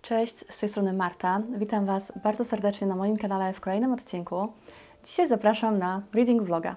Cześć, z tej strony Marta. Witam Was bardzo serdecznie na moim kanale w kolejnym odcinku. Dzisiaj zapraszam na reading vloga.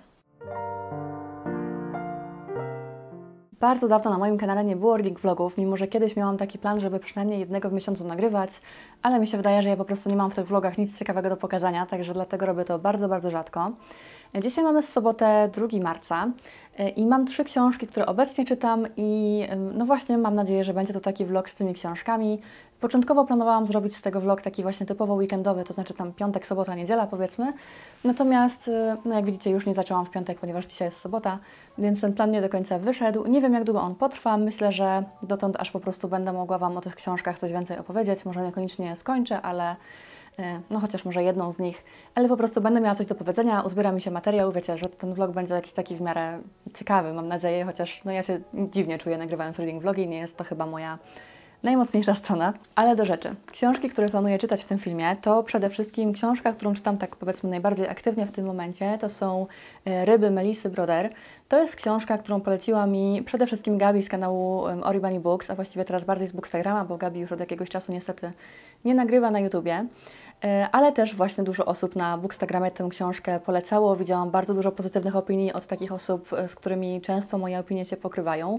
Bardzo dawno na moim kanale nie było reading vlogów, mimo że kiedyś miałam taki plan, żeby przynajmniej jednego w miesiącu nagrywać, ale mi się wydaje, że ja po prostu nie mam w tych vlogach nic ciekawego do pokazania, także dlatego robię to bardzo rzadko. Dzisiaj mamy sobotę 2 marca i mam 3 książki, które obecnie czytam i no właśnie mam nadzieję, że będzie to taki vlog z tymi książkami. Początkowo planowałam zrobić z tego vlog taki właśnie typowo weekendowy, to znaczy tam piątek, sobota, niedziela powiedzmy. Natomiast, no jak widzicie, już nie zaczęłam w piątek, ponieważ dzisiaj jest sobota, więc ten plan nie do końca wyszedł. Nie wiem, jak długo on potrwa. Myślę, że dotąd aż po prostu będę mogła Wam o tych książkach coś więcej opowiedzieć. Może niekoniecznie skończę, ale no chociaż może jedną z nich, ale po prostu będę miała coś do powiedzenia, uzbiera mi się materiał, wiecie, że ten vlog będzie jakiś taki w miarę ciekawy, mam nadzieję, chociaż no ja się dziwnie czuję nagrywając reading vlogi, nie jest to chyba moja najmocniejsza strona, ale do rzeczy. Książki, które planuję czytać w tym filmie, to przede wszystkim książka, którą czytam tak powiedzmy najbardziej aktywnie w tym momencie, to są Ryby Melisy Broder. To jest książka, którą poleciła mi przede wszystkim Gabi z kanału Oribani Books, a właściwie teraz bardziej z Bookstagrama, bo Gabi już od jakiegoś czasu niestety nie nagrywa na YouTubie. Ale też właśnie dużo osób na Bookstagramie tę książkę polecało. Widziałam bardzo dużo pozytywnych opinii od takich osób, z którymi często moje opinie się pokrywają.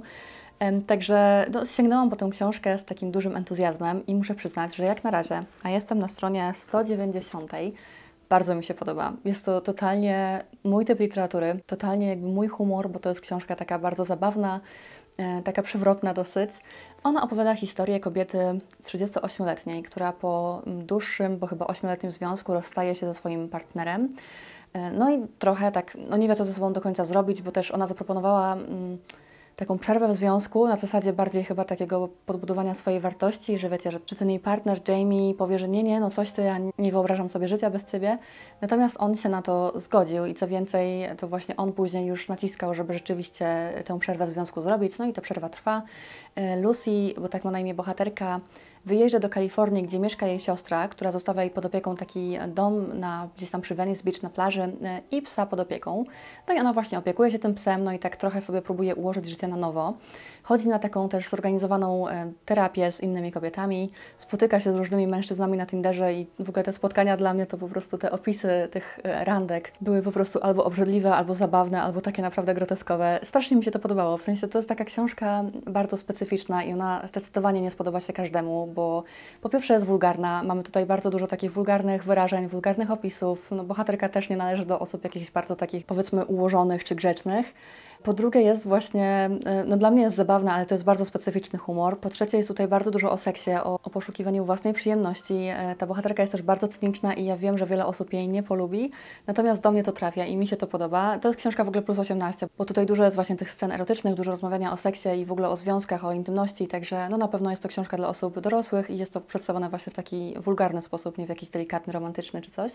Także no, sięgnęłam po tę książkę z takim dużym entuzjazmem i muszę przyznać, że jak na razie, a jestem na stronie 190, bardzo mi się podoba. Jest to totalnie mój typ literatury, totalnie jakby mój humor, bo to jest książka taka bardzo zabawna, taka przewrotna dosyć. Ona opowiada historię kobiety 38-letniej, która po dłuższym, bo chyba 8-letnim związku rozstaje się ze swoim partnerem. No i trochę tak, no nie wie co ze sobą do końca zrobić, bo też ona zaproponowała taką przerwę w związku, na zasadzie bardziej chyba takiego podbudowania swojej wartości, że wiecie, że ten jej partner Jamie powie, że nie, no coś to ja nie wyobrażam sobie życia bez Ciebie. Natomiast on się na to zgodził i co więcej, to właśnie on później już naciskał, żeby rzeczywiście tę przerwę w związku zrobić. No i ta przerwa trwa. Lucy, bo tak ma na imię bohaterka, wyjeżdża do Kalifornii, gdzie mieszka jej siostra, która zostawia jej pod opieką taki dom gdzieś tam przy Venice Beach na plaży i psa pod opieką. No i ona właśnie opiekuje się tym psem, no i tak trochę sobie próbuje ułożyć życie na nowo. Chodzi na taką też zorganizowaną terapię z innymi kobietami, spotyka się z różnymi mężczyznami na Tinderze i w ogóle te spotkania dla mnie to po prostu te opisy tych randek były po prostu albo obrzydliwe, albo zabawne, albo takie naprawdę groteskowe. Strasznie mi się to podobało, w sensie to jest taka książka bardzo specyficzna i ona zdecydowanie nie spodoba się każdemu, bo po pierwsze jest wulgarna, mamy tutaj bardzo dużo takich wulgarnych wyrażeń, wulgarnych opisów, no bohaterka też nie należy do osób jakichś bardzo takich powiedzmy ułożonych czy grzecznych. Po drugie jest właśnie, no dla mnie jest zabawna, ale to jest bardzo specyficzny humor. Po trzecie jest tutaj bardzo dużo o seksie, o poszukiwaniu własnej przyjemności. Ta bohaterka jest też bardzo cyniczna i ja wiem, że wiele osób jej nie polubi, natomiast do mnie to trafia i mi się to podoba. To jest książka w ogóle plus 18, bo tutaj dużo jest właśnie tych scen erotycznych, dużo rozmawiania o seksie i w ogóle o związkach, o intymności, także no na pewno jest to książka dla osób dorosłych i jest to przedstawione właśnie w taki wulgarny sposób, nie w jakiś delikatny, romantyczny czy coś.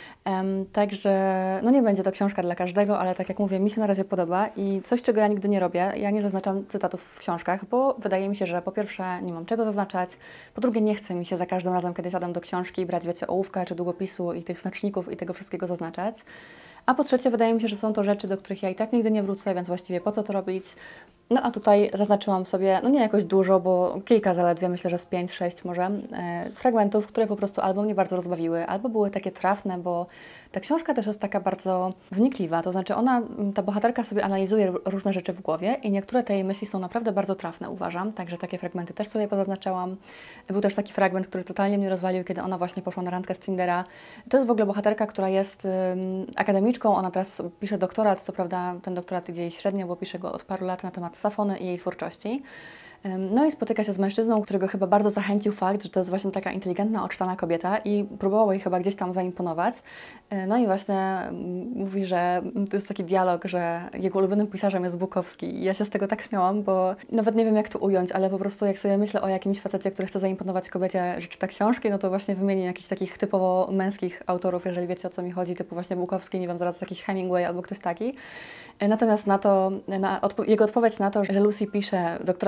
Także no nie będzie to książka dla każdego, ale tak jak mówię, mi się na razie podoba i coś, czego ja nigdy nie robię, ja nie zaznaczam cytatów w książkach, bo wydaje mi się, że po pierwsze nie mam czego zaznaczać, po drugie nie chce mi się za każdym razem, kiedy siadam do książki brać, wiecie, ołówka czy długopisu i tych znaczników i tego wszystkiego zaznaczać. A po trzecie wydaje mi się, że są to rzeczy, do których ja i tak nigdy nie wrócę, więc właściwie po co to robić? No a tutaj zaznaczyłam sobie, no nie jakoś dużo, bo kilka zaledwie, myślę, że z 5-6 może, fragmentów, które po prostu albo mnie bardzo rozbawiły, albo były takie trafne, bo ta książka też jest taka bardzo wnikliwa, to znaczy ta bohaterka sobie analizuje różne rzeczy w głowie i niektóre te jej myśli są naprawdę bardzo trafne, uważam, także takie fragmenty też sobie pozaznaczałam. Był też taki fragment, który totalnie mnie rozwalił, kiedy ona właśnie poszła na randkę z Tindera. To jest w ogóle bohaterka, która jest akademiczką, ona teraz pisze doktorat, co prawda ten doktorat idzie jej średnio, bo pisze go od paru lat na temat Safony i jej twórczości. No i spotyka się z mężczyzną, którego chyba bardzo zachęcił fakt, że to jest właśnie taka inteligentna, odczytana kobieta i próbował jej chyba gdzieś tam zaimponować. No i właśnie mówi, że to jest taki dialog, że jego ulubionym pisarzem jest Bukowski. I ja się z tego tak śmiałam, bo nawet nie wiem jak to ująć, ale po prostu jak sobie myślę o jakimś facecie, który chce zaimponować kobiecie, że czyta książki, no to właśnie wymienię jakichś takich typowo męskich autorów, jeżeli wiecie o co mi chodzi, typu właśnie Bukowski, nie wiem, zaraz jakiś Hemingway albo ktoś taki. Natomiast jego odpowiedź na to, że Lucy pisze doktorat na temat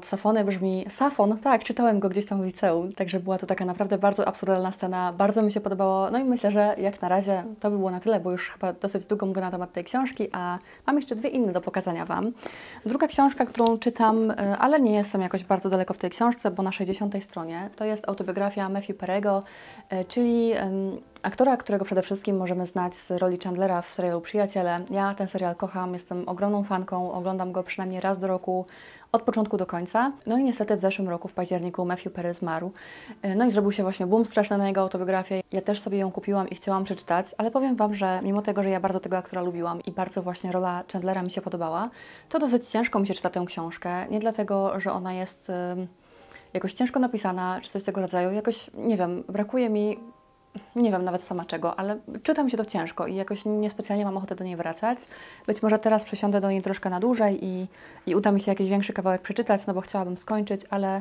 od Safony brzmi Safon, tak, czytałem go gdzieś tam w liceum, także była to taka naprawdę bardzo absurdalna scena, bardzo mi się podobało, no i myślę, że jak na razie to by było na tyle, bo już chyba dosyć długo mówię na temat tej książki, a mam jeszcze dwie inne do pokazania Wam. Druga książka, którą czytam, ale nie jestem jakoś bardzo daleko w tej książce, bo na 60 stronie, to jest autobiografia Matthew Perry'ego, czyli aktora, którego przede wszystkim możemy znać z roli Chandlera w serialu Przyjaciele. Ja ten serial kocham, jestem ogromną fanką, oglądam go przynajmniej raz do roku, od początku do końca. No i niestety w zeszłym roku, w październiku, Matthew Perry zmarł. No i zrobił się właśnie boom straszny na jego autobiografię. Ja też sobie ją kupiłam i chciałam przeczytać, ale powiem Wam, że mimo tego, że ja bardzo tego aktora lubiłam i bardzo właśnie rola Chandlera mi się podobała, to dosyć ciężko mi się czyta tę książkę. Nie dlatego, że ona jest jakoś ciężko napisana, czy coś tego rodzaju. Jakoś, nie wiem, brakuje mi... Nie wiem nawet sama czego, ale czyta mi się to ciężko i jakoś niespecjalnie mam ochotę do niej wracać. Być może teraz przesiądę do niej troszkę na dłużej i uda mi się jakiś większy kawałek przeczytać, no bo chciałabym skończyć, ale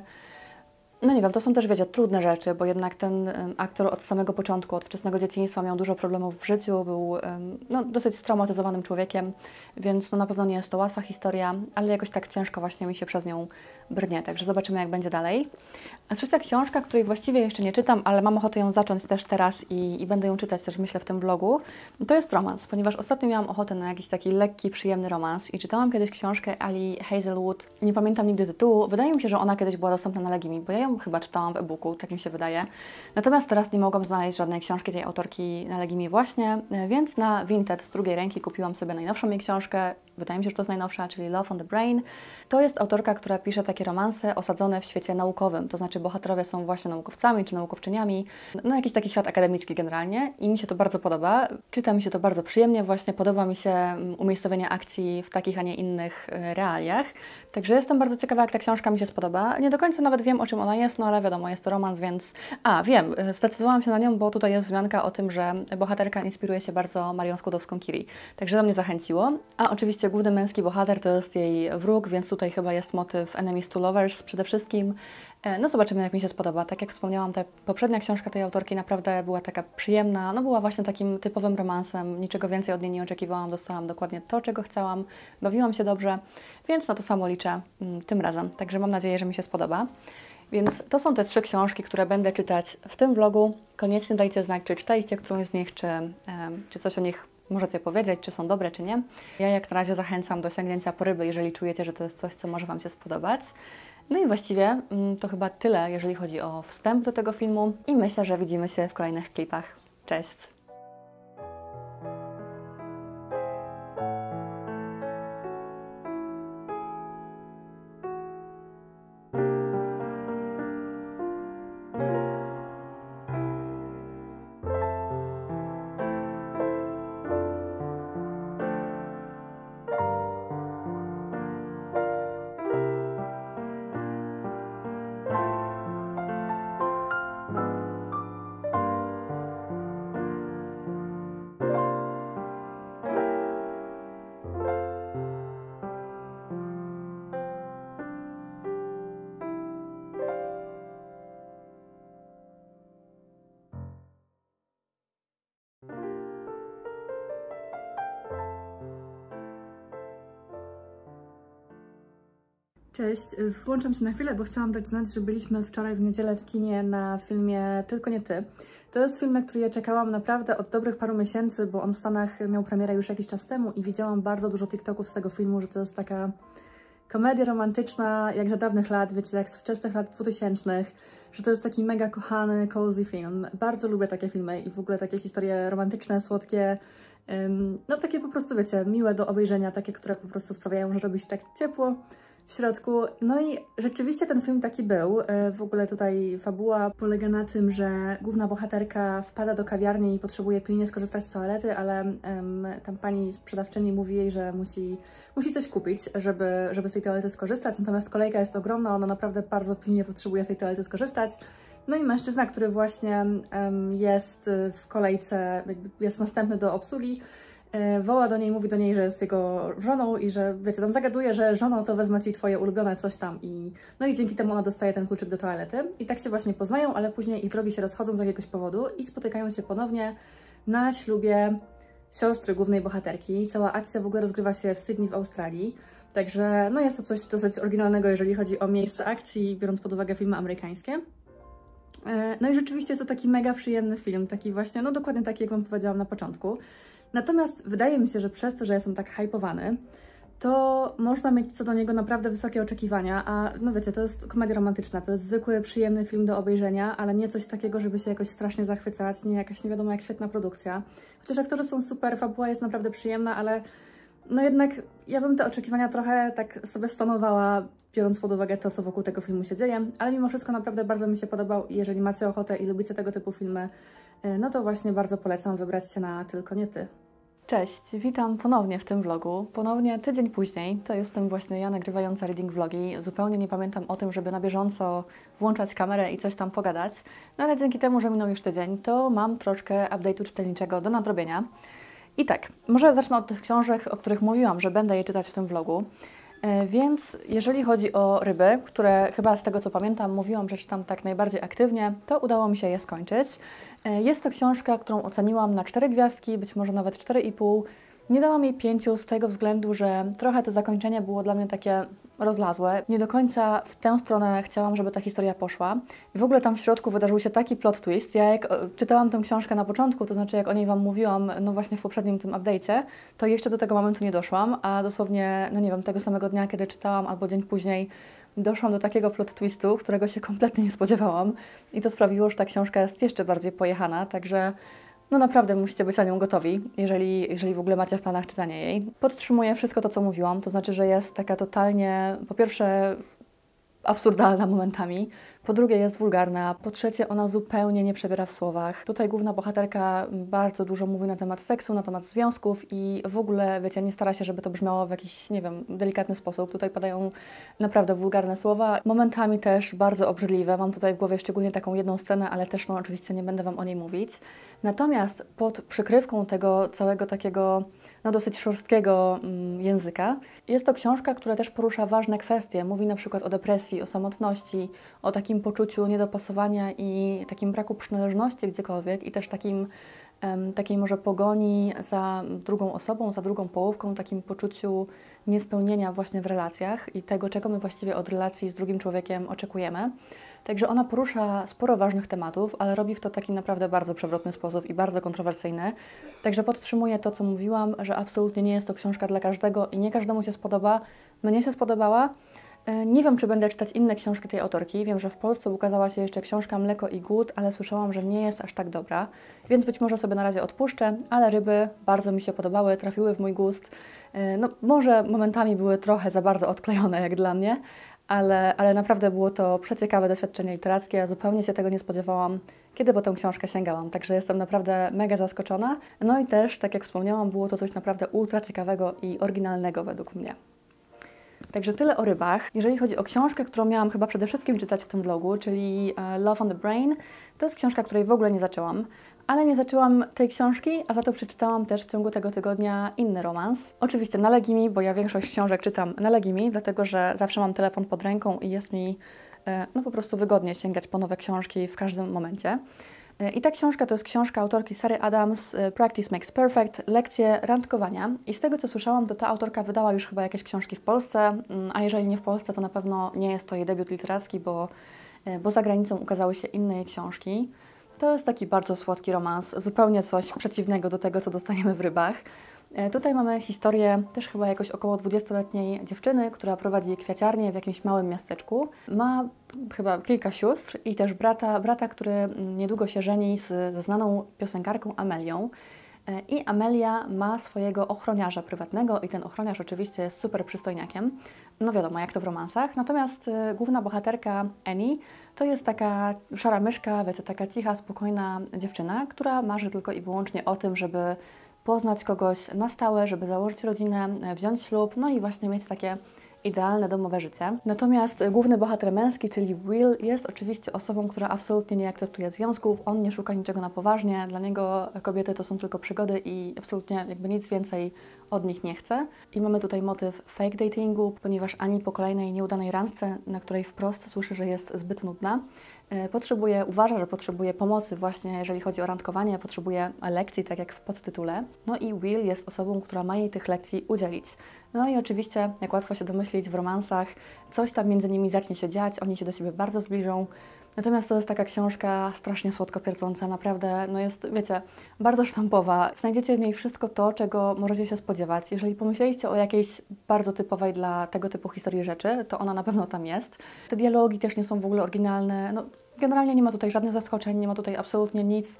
no nie wiem, to są też, wiecie, trudne rzeczy, bo jednak ten aktor od samego początku, od wczesnego dzieciństwa miał dużo problemów w życiu, był no, dosyć straumatyzowanym człowiekiem, więc no, na pewno nie jest to łatwa historia, ale jakoś tak ciężko właśnie mi się przez nią brnie, także zobaczymy, jak będzie dalej. A trzecia książka, której właściwie jeszcze nie czytam, ale mam ochotę ją zacząć też teraz i będę ją czytać też, myślę, w tym vlogu, to jest romans, ponieważ ostatnio miałam ochotę na jakiś taki lekki, przyjemny romans i czytałam kiedyś książkę Ali Hazelwood, nie pamiętam nigdy tytułu, wydaje mi się, że ona kiedyś była dostępna na Legimi, bo ja ją chyba czytałam w e-booku, tak mi się wydaje. Natomiast teraz nie mogłam znaleźć żadnej książki tej autorki na Legimi właśnie, więc na Vinted z drugiej ręki kupiłam sobie najnowszą jej książkę. Wydaje mi się, że to jest najnowsza, czyli Love on the Brain. To jest autorka, która pisze takie romanse osadzone w świecie naukowym, to znaczy bohaterowie są właśnie naukowcami czy naukowczyniami, no jakiś taki świat akademicki generalnie i mi się to bardzo podoba. Czyta mi się to bardzo przyjemnie, właśnie podoba mi się umiejscowienie akcji w takich, a nie innych realiach. Także jestem bardzo ciekawa, jak ta książka mi się spodoba. Nie do końca nawet wiem, o czym ona jest, no ale wiadomo, jest to romans, więc... wiem, zdecydowałam się na nią, bo tutaj jest wzmianka o tym, że bohaterka inspiruje się bardzo Marią Skłodowską-Curie. Także to mnie zachęciło. A oczywiście główny męski bohater to jest jej wróg, więc tutaj chyba jest motyw enemies to lovers przede wszystkim. No zobaczymy, jak mi się spodoba. Tak jak wspomniałam, ta poprzednia książka tej autorki naprawdę była taka przyjemna, no była właśnie takim typowym romansem, niczego więcej od niej nie oczekiwałam, dostałam dokładnie to, czego chciałam, bawiłam się dobrze, więc na to samo liczę tym razem. Także mam nadzieję, że mi się spodoba. Więc to są te trzy książki, które będę czytać w tym vlogu. Koniecznie dajcie znać, czy czytaliście którąś z nich, czy coś o nich możecie powiedzieć, czy są dobre, czy nie. Ja jak na razie zachęcam do sięgnięcia po ryby, jeżeli czujecie, że to jest coś, co może Wam się spodobać. No i właściwie to chyba tyle, jeżeli chodzi o wstęp do tego filmu i myślę, że widzimy się w kolejnych klipach. Cześć! Cześć, włączam się na chwilę, bo chciałam dać znać, że byliśmy wczoraj w niedzielę w kinie na filmie Tylko nie ty. To jest film, na który ja czekałam naprawdę od dobrych paru miesięcy, bo on w Stanach miał premierę już jakiś czas temu i widziałam bardzo dużo TikToków z tego filmu, że to jest taka komedia romantyczna jak za dawnych lat, wiecie, jak z wczesnych lat 2000, że to jest taki mega kochany, cozy film. Bardzo lubię takie filmy i w ogóle takie historie romantyczne, słodkie, no takie po prostu, wiecie, miłe do obejrzenia, takie, które po prostu sprawiają, że robi się tak ciepło w środku. No i rzeczywiście ten film taki był. W ogóle tutaj fabuła polega na tym, że główna bohaterka wpada do kawiarni i potrzebuje pilnie skorzystać z toalety, ale tam pani sprzedawczyni mówi jej, że musi coś kupić, żeby z tej toalety skorzystać, natomiast kolejka jest ogromna, ona naprawdę bardzo pilnie potrzebuje z tej toalety skorzystać. No i mężczyzna, który właśnie jest w kolejce, jakby jest następny do obsługi, woła do niej, mówi do niej, że jest jego żoną i że, wiecie, tam zagaduje, że żono to wezmę ci twoje ulubione coś tam no i dzięki temu ona dostaje ten kluczyk do toalety i tak się właśnie poznają, ale później ich drogi się rozchodzą z jakiegoś powodu i spotykają się ponownie na ślubie siostry głównej bohaterki. Cała akcja w ogóle rozgrywa się w Sydney w Australii, także no jest to coś dosyć oryginalnego, jeżeli chodzi o miejsce akcji, biorąc pod uwagę filmy amerykańskie. No i rzeczywiście jest to taki mega przyjemny film, taki właśnie, no dokładnie taki, jak Wam powiedziałam na początku. Natomiast wydaje mi się, że przez to, że jestem tak hypowany, to można mieć co do niego naprawdę wysokie oczekiwania, a no wiecie, to jest komedia romantyczna, to jest zwykły, przyjemny film do obejrzenia, ale nie coś takiego, żeby się jakoś strasznie zachwycać, nie jakaś nie wiadomo jak świetna produkcja. Chociaż aktorzy są super, fabuła jest naprawdę przyjemna, ale no jednak ja bym te oczekiwania trochę tak sobie stonowała, biorąc pod uwagę to, co wokół tego filmu się dzieje, ale mimo wszystko naprawdę bardzo mi się podobał i jeżeli macie ochotę i lubicie tego typu filmy, no to właśnie bardzo polecam wybrać się na Tylko nie ty. Cześć, witam ponownie w tym vlogu. Ponownie tydzień później, to jestem właśnie ja nagrywająca reading vlogi. Zupełnie nie pamiętam o tym, żeby na bieżąco włączać kamerę i coś tam pogadać. No ale dzięki temu, że minął już tydzień, to mam troszkę update'u czytelniczego do nadrobienia. I tak, może zacznę od tych książek, o których mówiłam, że będę je czytać w tym vlogu. Więc jeżeli chodzi o ryby, które chyba z tego co pamiętam mówiłam, że czytam tak najbardziej aktywnie, to udało mi się je skończyć. Jest to książka, którą oceniłam na 4 gwiazdki, być może nawet 4,5. Nie dałam jej 5 z tego względu, że trochę to zakończenie było dla mnie takie rozlazłe. Nie do końca w tę stronę chciałam, żeby ta historia poszła. I w ogóle tam w środku wydarzył się taki plot twist. Ja jak czytałam tę książkę na początku, to znaczy jak o niej Wam mówiłam, no właśnie w poprzednim tym update'cie, to jeszcze do tego momentu nie doszłam, a dosłownie, no nie wiem, tego samego dnia, kiedy czytałam, albo dzień później, doszłam do takiego plot twistu, którego się kompletnie nie spodziewałam. I to sprawiło, że ta książka jest jeszcze bardziej pojechana, także no naprawdę musicie być na nią gotowi, jeżeli w ogóle macie w planach czytania jej. Podtrzymuję wszystko to, co mówiłam, to znaczy, że jest taka totalnie, po pierwsze, absurdalna momentami, po drugie jest wulgarna, po trzecie ona zupełnie nie przebiera w słowach. Tutaj główna bohaterka bardzo dużo mówi na temat seksu, na temat związków i w ogóle, wiecie, nie stara się, żeby to brzmiało w jakiś, nie wiem, delikatny sposób. Tutaj padają naprawdę wulgarne słowa, momentami też bardzo obrzydliwe. Mam tutaj w głowie szczególnie taką jedną scenę, ale też no oczywiście nie będę Wam o niej mówić. Natomiast pod przykrywką tego całego takiego no dosyć szorstkiego języka. Jest to książka, która też porusza ważne kwestie. Mówi na przykład o depresji, o samotności, o takim poczuciu niedopasowania i takim braku przynależności gdziekolwiek i też takiej może pogoni za drugą osobą, za drugą połówką, takim poczuciu niespełnienia właśnie w relacjach i tego, czego my właściwie od relacji z drugim człowiekiem oczekujemy. Także ona porusza sporo ważnych tematów, ale robi w to taki naprawdę bardzo przewrotny sposób i bardzo kontrowersyjny. Także podtrzymuję to, co mówiłam, że absolutnie nie jest to książka dla każdego i nie każdemu się spodoba. Mnie się spodobała. Nie wiem, czy będę czytać inne książki tej autorki. Wiem, że w Polsce ukazała się jeszcze książka Mleko i Głód, ale słyszałam, że nie jest aż tak dobra, więc być może sobie na razie odpuszczę, ale ryby bardzo mi się podobały, trafiły w mój gust. No, może momentami były trochę za bardzo odklejone jak dla mnie, ale naprawdę było to przeciekawe doświadczenie literackie. Ja zupełnie się tego nie spodziewałam, kiedy po tę książkę sięgałam, także jestem naprawdę mega zaskoczona. No i też, tak jak wspomniałam, było to coś naprawdę ultra ciekawego i oryginalnego według mnie. Także tyle o rybach. Jeżeli chodzi o książkę, którą miałam chyba przede wszystkim czytać w tym vlogu, czyli Love on the Brain, to jest książka, której w ogóle nie zaczęłam. Ale nie zaczęłam tej książki, a za to przeczytałam też w ciągu tego tygodnia inny romans. Oczywiście na Legimi, bo ja większość książek czytam na Legimi, dlatego że zawsze mam telefon pod ręką i jest mi no po prostu wygodnie sięgać po nowe książki w każdym momencie. I ta książka to jest książka autorki Sary Adams, Practice Makes Perfect, lekcje randkowania. I z tego, co słyszałam, to ta autorka wydała już chyba jakieś książki w Polsce, a jeżeli nie w Polsce, to na pewno nie jest to jej debiut literacki, bo za granicą ukazały się inne jej książki. To jest taki bardzo słodki romans, zupełnie coś przeciwnego do tego, co dostaniemy w rybach. Tutaj mamy historię też chyba jakoś około 20-letniej dziewczyny, która prowadzi kwiaciarnię w jakimś małym miasteczku. Ma chyba kilka sióstr i też brata, który niedługo się żeni ze znaną piosenkarką Amelią. I Amelia ma swojego ochroniarza prywatnego i ten ochroniarz oczywiście jest super przystojniakiem. No wiadomo, jak to w romansach. Natomiast główna bohaterka Annie to jest taka szara myszka, wiecie, taka cicha, spokojna dziewczyna, która marzy tylko i wyłącznie o tym, żeby poznać kogoś na stałe, żeby założyć rodzinę, wziąć ślub, no i właśnie mieć takie idealne domowe życie. Natomiast główny bohater męski, czyli Will, jest oczywiście osobą, która absolutnie nie akceptuje związków, on nie szuka niczego na poważnie, dla niego kobiety to są tylko przygody i absolutnie jakby nic więcej od nich nie chce. I mamy tutaj motyw fake datingu, ponieważ Ani po kolejnej nieudanej randce, na której wprost słyszy, że jest zbyt nudna, Uważa, że potrzebuje pomocy właśnie jeżeli chodzi o randkowanie, potrzebuje lekcji, tak jak w podtytule. No i Will jest osobą, która ma jej tych lekcji udzielić. No i oczywiście, jak łatwo się domyślić, w romansach coś tam między nimi zacznie się dziać, oni się do siebie bardzo zbliżą. Natomiast to jest taka książka strasznie słodko pierdząca, naprawdę, no jest, wiecie, bardzo sztampowa. Znajdziecie w niej wszystko to, czego możecie się spodziewać. Jeżeli pomyśleliście o jakiejś bardzo typowej dla tego typu historii rzeczy, to ona na pewno tam jest. Te dialogi też nie są w ogóle oryginalne, no generalnie nie ma tutaj żadnych zaskoczeń, nie ma tutaj absolutnie nic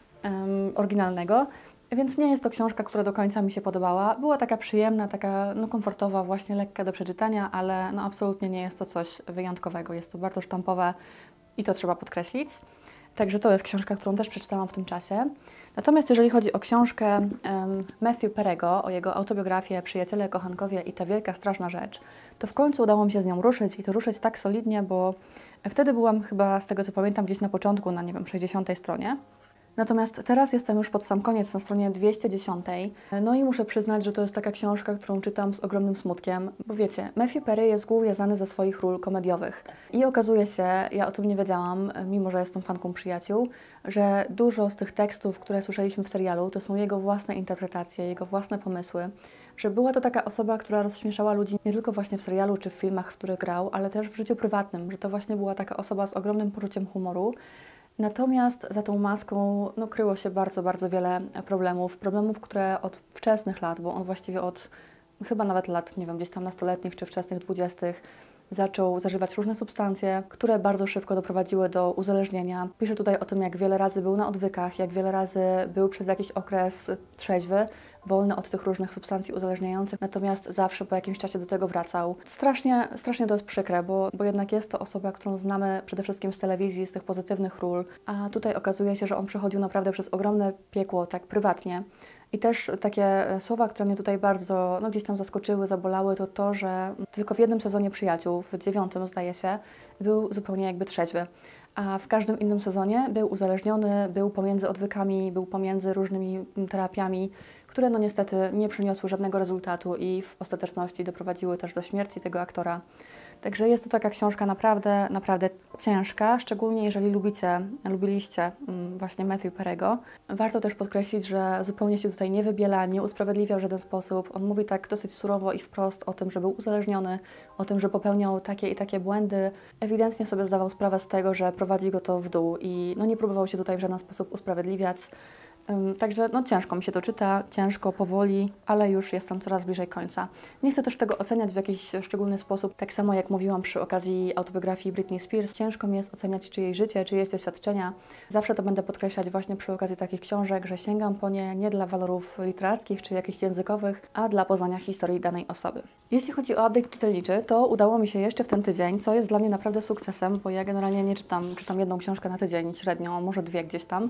oryginalnego. Więc nie jest to książka, która do końca mi się podobała. Była taka przyjemna, taka no, komfortowa, właśnie lekka do przeczytania, ale no, absolutnie nie jest to coś wyjątkowego. Jest to bardzo sztampowe i to trzeba podkreślić. Także to jest książka, którą też przeczytałam w tym czasie. Natomiast jeżeli chodzi o książkę Matthew Perry'ego, o jego autobiografię Przyjaciele, kochankowie i ta wielka, straszna rzecz, to w końcu udało mi się z nią ruszyć i to ruszyć tak solidnie, bo wtedy byłam chyba, z tego co pamiętam, gdzieś na początku, na nie wiem, 60 stronie. Natomiast teraz jestem już pod sam koniec na stronie 210. No i muszę przyznać, że to jest taka książka, którą czytam z ogromnym smutkiem. Bo wiecie, Matthew Perry jest głównie znany ze swoich ról komediowych. I okazuje się, ja o tym nie wiedziałam, mimo że jestem fanką Przyjaciół, że dużo z tych tekstów, które słyszeliśmy w serialu, to są jego własne interpretacje, jego własne pomysły. Że była to taka osoba, która rozśmieszała ludzi nie tylko właśnie w serialu czy w filmach, w których grał, ale też w życiu prywatnym. Że to właśnie była taka osoba z ogromnym poczuciem humoru. Natomiast za tą maską no, kryło się bardzo, bardzo wiele problemów, które od wczesnych lat, bo on właściwie od chyba nawet lat, nie wiem, gdzieś tam nastoletnich czy wczesnych 20. zaczął zażywać różne substancje, które bardzo szybko doprowadziły do uzależnienia. Pisze tutaj o tym, jak wiele razy był na odwykach, jak wiele razy był przez jakiś okres trzeźwy, wolny od tych różnych substancji uzależniających, natomiast zawsze po jakimś czasie do tego wracał. Strasznie to jest przykre, bo jednak jest to osoba, którą znamy przede wszystkim z telewizji, z tych pozytywnych ról, a tutaj okazuje się, że on przechodził naprawdę przez ogromne piekło, tak prywatnie. I też takie słowa, które mnie tutaj bardzo gdzieś tam zaskoczyły, zabolały, to to, że tylko w jednym sezonie Przyjaciół, w 9 zdaje się, był zupełnie jakby trzeźwy. A w każdym innym sezonie był uzależniony, był pomiędzy odwykami, był pomiędzy różnymi terapiami, które no niestety nie przyniosły żadnego rezultatu i w ostateczności doprowadziły też do śmierci tego aktora. Także jest to taka książka naprawdę, naprawdę ciężka, szczególnie jeżeli lubiliście właśnie Matthew Perry'ego. Warto też podkreślić, że zupełnie się tutaj nie wybiela, nie usprawiedliwia w żaden sposób. On mówi tak dosyć surowo i wprost o tym, że był uzależniony, o tym, że popełniał takie i takie błędy. Ewidentnie sobie zdawał sprawę z tego, że prowadzi go to w dół i no nie próbował się tutaj w żaden sposób usprawiedliwiać. Także no, ciężko mi się to czyta, ciężko, powoli, ale już jestem coraz bliżej końca. Nie chcę też tego oceniać w jakiś szczególny sposób, tak samo jak mówiłam przy okazji autobiografii Britney Spears. Ciężko mi jest oceniać czyjeś życie, czyjeś doświadczenia. Zawsze to będę podkreślać właśnie przy okazji takich książek, że sięgam po nie dla walorów literackich czy jakichś językowych, a dla poznania historii danej osoby. Jeśli chodzi o update czytelniczy, to udało mi się jeszcze w ten tydzień, co jest dla mnie naprawdę sukcesem, bo ja generalnie nie czytam jedną książkę na tydzień średnio, może dwie gdzieś tam.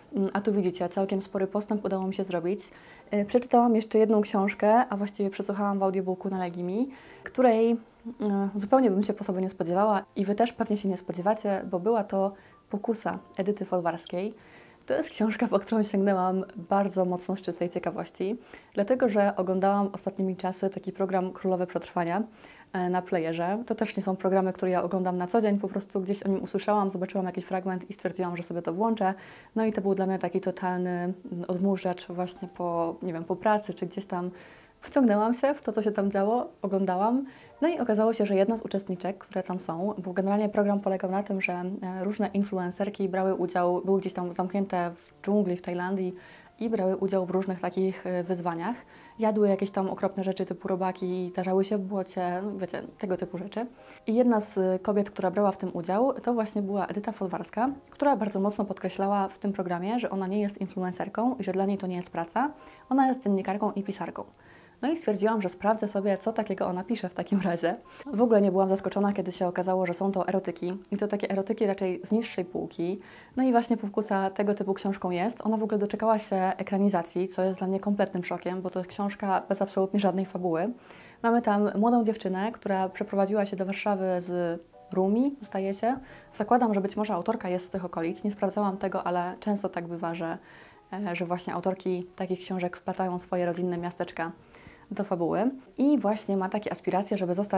A tu widzicie, całkiem spory postęp udało mi się zrobić. Przeczytałam jeszcze jedną książkę, a właściwie przesłuchałam w audiobooku na Legimi, której zupełnie bym się po sobie nie spodziewała i Wy też pewnie się nie spodziewacie, bo była to Pokusa Edyty Folwarskiej. To jest książka, po którą sięgnęłam bardzo mocno z czystej ciekawości, dlatego że oglądałam ostatnimi czasy taki program Królowe Przetrwania na playerze. To też nie są programy, które ja oglądam na co dzień, po prostu gdzieś o nim usłyszałam, zobaczyłam jakiś fragment i stwierdziłam, że sobie to włączę. No i to był dla mnie taki totalny odmurzacz właśnie po pracy, czy gdzieś tam wciągnęłam się w to, co się tam działo, oglądałam. No i okazało się, że jedna z uczestniczek, które tam są, bo generalnie program polegał na tym, że różne influencerki brały udział, były gdzieś tam zamknięte w dżungli w Tajlandii i brały udział w różnych takich wyzwaniach. Jadły jakieś tam okropne rzeczy typu robaki, tarzały się w błocie, no wiecie, tego typu rzeczy. I jedna z kobiet, która brała w tym udział, to właśnie była Edyta Folwarska, która bardzo mocno podkreślała w tym programie, że ona nie jest influencerką i że dla niej to nie jest praca, ona jest dziennikarką i pisarką. No i stwierdziłam, że sprawdzę sobie, co takiego ona pisze w takim razie. W ogóle nie byłam zaskoczona, kiedy się okazało, że są to erotyki. I to takie erotyki raczej z niższej półki. No i właśnie Pokusa tego typu książką jest. Ona w ogóle doczekała się ekranizacji, co jest dla mnie kompletnym szokiem, bo to jest książka bez absolutnie żadnej fabuły. Mamy tam młodą dziewczynę, która przeprowadziła się do Warszawy z Rumi, zdaje się. Zakładam, że być może autorka jest z tych okolic. Nie sprawdzałam tego, ale często tak bywa, że właśnie autorki takich książek wplatają swoje rodzinne miasteczka do fabuły i właśnie ma takie aspiracje, żeby zostać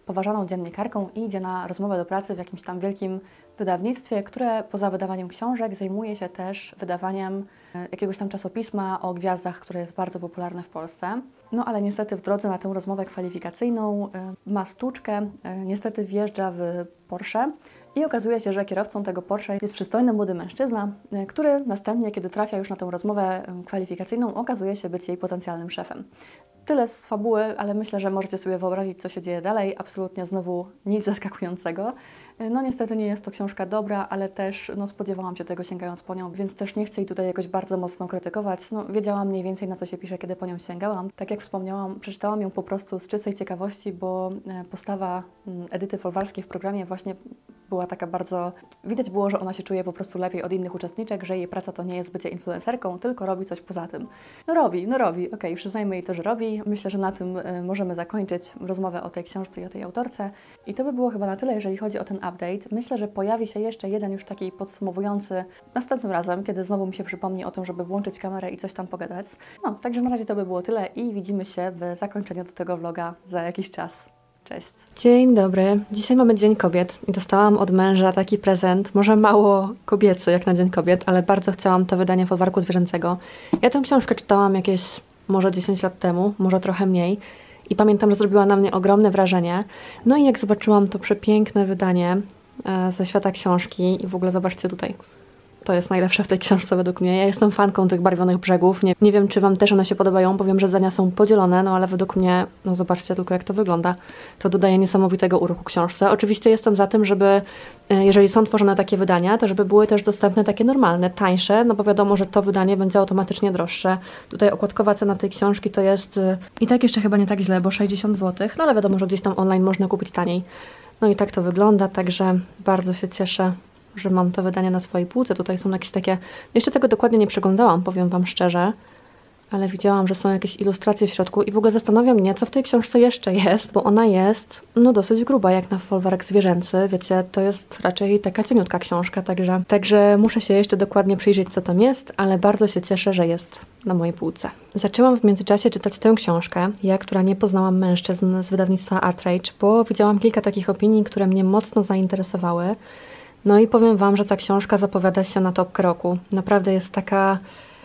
poważaną dziennikarką i idzie na rozmowę do pracy w jakimś tam wielkim wydawnictwie, które poza wydawaniem książek zajmuje się też wydawaniem jakiegoś tam czasopisma o gwiazdach, które jest bardzo popularne w Polsce. No ale niestety w drodze na tę rozmowę kwalifikacyjną ma stłuczkę, niestety wjeżdża w Porsche i okazuje się, że kierowcą tego Porsche jest przystojny młody mężczyzna, który następnie, kiedy trafia już na tę rozmowę kwalifikacyjną, okazuje się być jej potencjalnym szefem. Tyle z fabuły, ale myślę, że możecie sobie wyobrazić, co się dzieje dalej. Absolutnie znowu nic zaskakującego. No niestety nie jest to książka dobra, ale też spodziewałam się tego sięgając po nią, więc też nie chcę jej tutaj jakoś bardzo mocno krytykować. No, wiedziałam mniej więcej, na co się pisze, kiedy po nią sięgałam. Tak jak wspomniałam, przeczytałam ją po prostu z czystej ciekawości, bo postawa Edyty Folwarskiej w programie właśnie była taka bardzo... Widać było, że ona się czuje po prostu lepiej od innych uczestniczek, że jej praca to nie jest bycie influencerką, tylko robi coś poza tym. No robi. Okej, przyznajmy jej to, że robi. Myślę, że na tym możemy zakończyć rozmowę o tej książce i o tej autorce. I to by było chyba na tyle, jeżeli chodzi o ten update. Myślę, że pojawi się jeszcze jeden już taki podsumowujący następnym razem, kiedy znowu mi się przypomni o tym, żeby włączyć kamerę i coś tam pogadać. No, także na razie to by było tyle i widzimy się w zakończeniu do tego vloga za jakiś czas. Cześć. Dzień dobry. Dzisiaj mamy Dzień Kobiet i dostałam od męża taki prezent, może mało kobiecy jak na Dzień Kobiet, ale bardzo chciałam to wydanie Folwarku Zwierzęcego. Ja tę książkę czytałam jakieś może 10 lat temu, może trochę mniej i pamiętam, że zrobiła na mnie ogromne wrażenie. No i jak zobaczyłam to przepiękne wydanie ze świata książki i w ogóle zobaczcie tutaj. To jest najlepsze w tej książce według mnie. Ja jestem fanką tych barwionych brzegów. Nie wiem, czy Wam też one się podobają, bo wiem, że zdania są podzielone, no ale według mnie, no zobaczcie tylko jak to wygląda. To dodaje niesamowitego uroku książce. Oczywiście jestem za tym, żeby, jeżeli są tworzone takie wydania, to żeby były też dostępne takie normalne, tańsze, no bo wiadomo, że to wydanie będzie automatycznie droższe. Tutaj okładkowa cena tej książki to jest i tak jeszcze chyba nie tak źle, bo 60 zł, no ale wiadomo, że gdzieś tam online można kupić taniej. No i tak to wygląda, także bardzo się cieszę, że mam to wydanie na swojej półce. Tutaj są jakieś takie... Jeszcze tego dokładnie nie przeglądałam, powiem Wam szczerze, ale widziałam, że są jakieś ilustracje w środku i w ogóle zastanawia mnie, co w tej książce jeszcze jest, bo ona jest, no dosyć gruba, jak na folwark zwierzęcy. Wiecie, to jest raczej taka cieniutka książka, także muszę się jeszcze dokładnie przyjrzeć, co tam jest, ale bardzo się cieszę, że jest na mojej półce. Zaczęłam w międzyczasie czytać tę książkę, ja, która nie poznałam mężczyzn z wydawnictwa ArtRage, bo widziałam kilka takich opinii, które mnie mocno zainteresowały. No i powiem Wam, że ta książka zapowiada się na topkę roku. Naprawdę jest taka,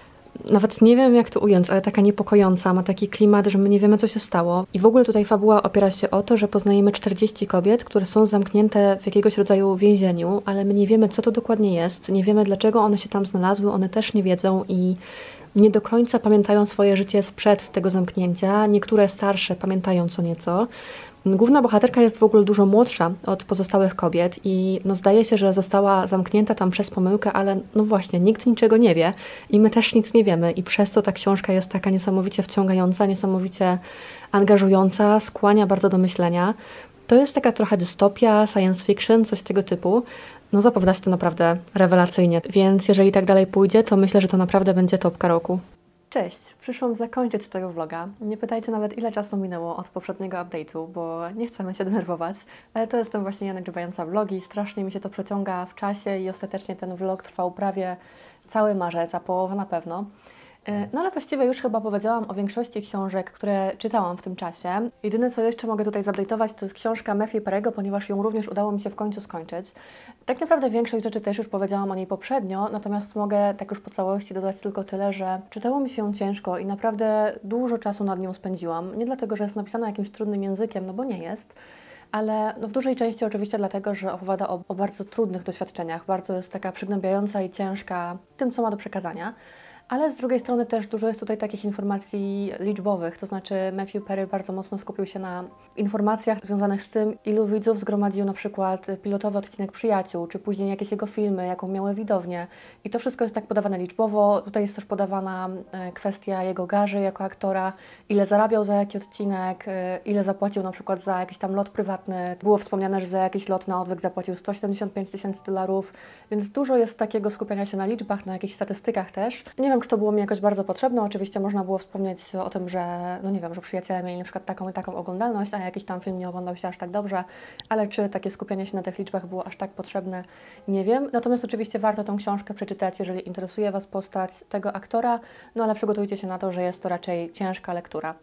nawet nie wiem jak to ująć, ale taka niepokojąca, ma taki klimat, że my nie wiemy, co się stało. I w ogóle tutaj fabuła opiera się o to, że poznajemy 40 kobiet, które są zamknięte w jakiegoś rodzaju więzieniu, ale my nie wiemy, co to dokładnie jest, nie wiemy, dlaczego one się tam znalazły, one też nie wiedzą i nie do końca pamiętają swoje życie sprzed tego zamknięcia. Niektóre starsze pamiętają co nieco. Główna bohaterka jest w ogóle dużo młodsza od pozostałych kobiet i no zdaje się, że została zamknięta tam przez pomyłkę, ale no właśnie, nikt niczego nie wie i my też nic nie wiemy i przez to ta książka jest taka niesamowicie wciągająca, niesamowicie angażująca, skłania bardzo do myślenia. To jest taka trochę dystopia, science fiction, coś tego typu. No zapowiada się to naprawdę rewelacyjnie, więc jeżeli tak dalej pójdzie, to myślę, że to naprawdę będzie topka roku. Cześć, przyszłam zakończyć tego vloga. Nie pytajcie nawet, ile czasu minęło od poprzedniego update'u, bo nie chcemy się denerwować, ale to jestem właśnie ja nagrywająca vlogi, strasznie mi się to przeciąga w czasie i ostatecznie ten vlog trwał prawie cały marzec, a połowę na pewno. No ale właściwie już chyba powiedziałam o większości książek, które czytałam w tym czasie. Jedyne, co jeszcze mogę tutaj zupdate'ować, to jest książka Matthew Perry'ego, ponieważ ją również udało mi się w końcu skończyć. Tak naprawdę większość rzeczy też już powiedziałam o niej poprzednio, natomiast mogę tak już po całości dodać tylko tyle, że czytało mi się ją ciężko i naprawdę dużo czasu nad nią spędziłam. Nie dlatego, że jest napisana jakimś trudnym językiem, no bo nie jest, ale no w dużej części oczywiście dlatego, że opowiada o bardzo trudnych doświadczeniach, bardzo jest taka przygnębiająca i ciężka tym, co ma do przekazania. Ale z drugiej strony też dużo jest tutaj takich informacji liczbowych, to znaczy Matthew Perry bardzo mocno skupił się na informacjach związanych z tym, ilu widzów zgromadził na przykład pilotowy odcinek Przyjaciół, czy później jakieś jego filmy, jaką miały widownię. I to wszystko jest tak podawane liczbowo. Tutaj jest też podawana kwestia jego garzy jako aktora, ile zarabiał za jaki odcinek, ile zapłacił na przykład za jakiś tam lot prywatny. Było wspomniane, że za jakiś lot na odwyk zapłacił $175,000, więc dużo jest takiego skupiania się na liczbach, na jakichś statystykach też. Nie wiem, czy to było mi jakoś bardzo potrzebne. Oczywiście można było wspomnieć o tym, że no nie wiem, że Przyjaciele mieli na przykład taką i taką oglądalność, a jakiś tam film nie oglądał się aż tak dobrze, ale czy takie skupianie się na tych liczbach było aż tak potrzebne, nie wiem. Natomiast oczywiście warto tą książkę przeczytać, jeżeli interesuje Was postać tego aktora, no ale przygotujcie się na to, że jest to raczej ciężka lektura.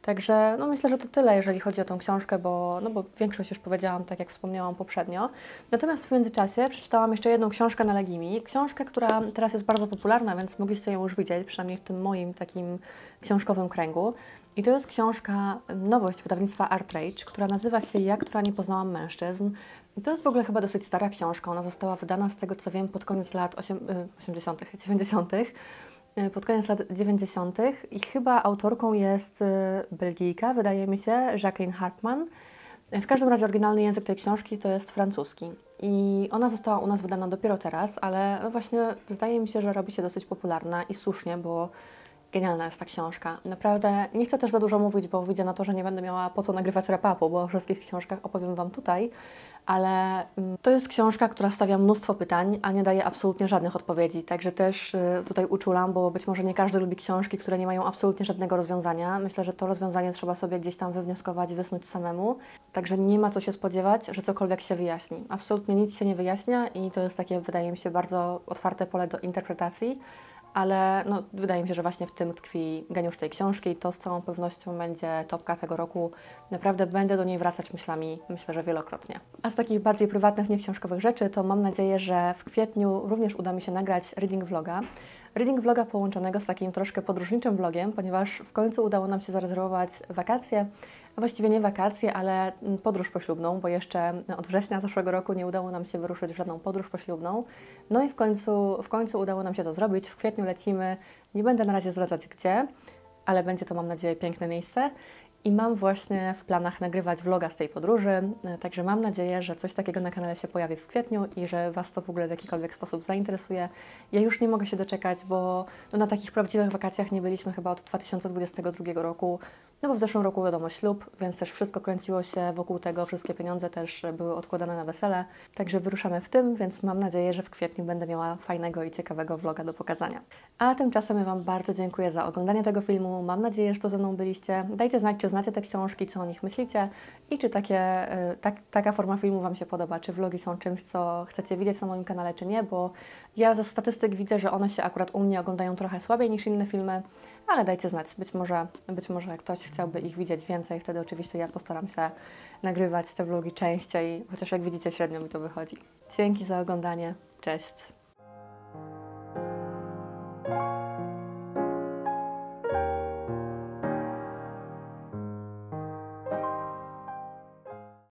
Także no myślę, że to tyle, jeżeli chodzi o tą książkę, bo większość już powiedziałam, tak jak wspomniałam poprzednio. Natomiast w międzyczasie przeczytałam jeszcze jedną książkę na Legimi, książkę, która teraz jest bardzo popularna, więc mogliście ją już widzieć, przynajmniej w tym moim takim książkowym kręgu. I to jest książka, nowość wydawnictwa ArtRage, która nazywa się Ja, która nie poznałam mężczyzn. I to jest w ogóle chyba dosyć stara książka, ona została wydana z tego co wiem pod koniec lat 80., 90., pod koniec lat 90. i chyba autorką jest Belgijka, wydaje mi się, Jacqueline Harpman. W każdym razie oryginalny język tej książki to jest francuski. I ona została u nas wydana dopiero teraz, ale no właśnie zdaje mi się, że robi się dosyć popularna i słusznie, bo genialna jest ta książka. Naprawdę nie chcę też za dużo mówić, bo wyjdzie na to, że nie będę miała po co nagrywać wrap-upu, bo o wszystkich książkach opowiem Wam tutaj, ale to jest książka, która stawia mnóstwo pytań, a nie daje absolutnie żadnych odpowiedzi. Także też tutaj uczulam, bo być może nie każdy lubi książki, które nie mają absolutnie żadnego rozwiązania. Myślę, że to rozwiązanie trzeba sobie gdzieś tam wywnioskować, wysnuć samemu. Także nie ma co się spodziewać, że cokolwiek się wyjaśni. Absolutnie nic się nie wyjaśnia i to jest takie, wydaje mi się, bardzo otwarte pole do interpretacji. Ale no, wydaje mi się, że właśnie w tym tkwi geniusz tej książki i to z całą pewnością będzie topka tego roku. Naprawdę będę do niej wracać myślami, myślę, że wielokrotnie. A z takich bardziej prywatnych, nieksiążkowych rzeczy, to mam nadzieję, że w kwietniu również uda mi się nagrać reading vloga. Reading vloga połączonego z takim troszkę podróżniczym vlogiem, ponieważ w końcu udało nam się zarezerwować wakacje, a właściwie nie wakacje, ale podróż poślubną, bo jeszcze od września zeszłego roku nie udało nam się wyruszyć w żadną podróż poślubną. No i w końcu udało nam się to zrobić. W kwietniu lecimy, nie będę na razie zdradzać gdzie, ale będzie to, mam nadzieję, piękne miejsce. I mam właśnie w planach nagrywać vloga z tej podróży, także mam nadzieję, że coś takiego na kanale się pojawi w kwietniu i że Was to w ogóle w jakikolwiek sposób zainteresuje. Ja już nie mogę się doczekać, bo no, na takich prawdziwych wakacjach nie byliśmy chyba od 2022 roku, no bo w zeszłym roku wiadomo ślub, więc też wszystko kręciło się wokół tego, wszystkie pieniądze też były odkładane na wesele, także wyruszamy w tym, więc mam nadzieję, że w kwietniu będę miała fajnego i ciekawego vloga do pokazania. A tymczasem ja Wam bardzo dziękuję za oglądanie tego filmu, mam nadzieję, że tu ze mną byliście. Dajcie znać, czy znacie te książki, co o nich myślicie i czy taka forma filmu Wam się podoba, czy vlogi są czymś, co chcecie widzieć na moim kanale, czy nie, bo ja ze statystyk widzę, że one się akurat u mnie oglądają trochę słabiej niż inne filmy, ale dajcie znać, być może jak ktoś chciałby ich widzieć więcej, wtedy oczywiście ja postaram się nagrywać te vlogi częściej, chociaż jak widzicie średnio mi to wychodzi. Dzięki za oglądanie, cześć!